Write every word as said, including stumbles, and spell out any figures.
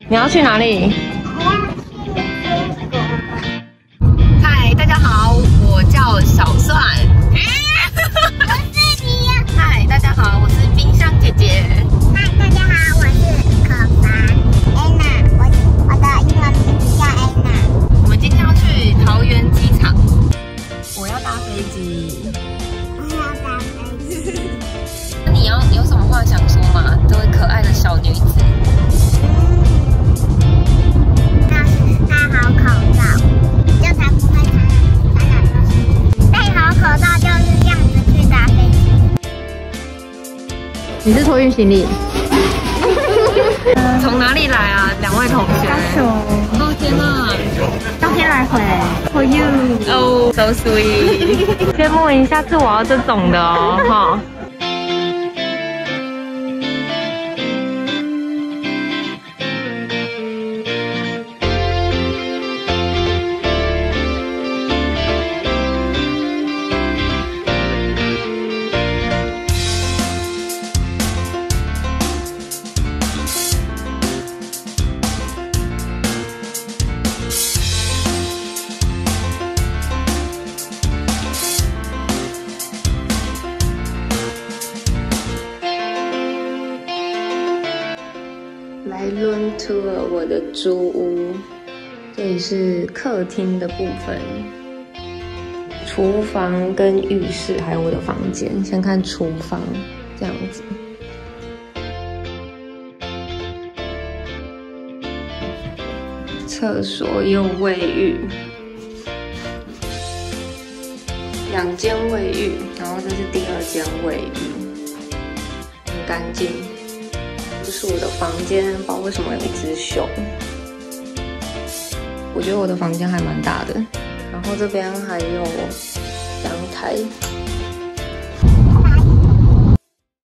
你要去哪里？嗨，大家好，我叫小蒜。 我是你。 嗨，大家好，我是冰箱姐姐。 嗨，大家好，我是可凡 Anna， 我我的英文名字叫 Anna。 我们今天要去桃园机场，我要搭飞机。 我要搭飞机。 那你要有什么话想说吗？这位可爱的小女子。你是托运行李？从哪里来啊？两位同学？ 高雄。 哦天哪！ 当天来回 ，for you。 哦、oh, ，so sweet。羡慕你，下次我要这种的哦，哈。来轮 tour 我的租屋，这里是客厅的部分，厨房跟浴室，还有我的房间。先看厨房，这样子。厕所也有卫浴，两间卫浴，然后这是第二间卫浴，很干净。这是我的房间，不知道为什么有一只熊。我觉得我的房间还蛮大的，然后这边还有阳台，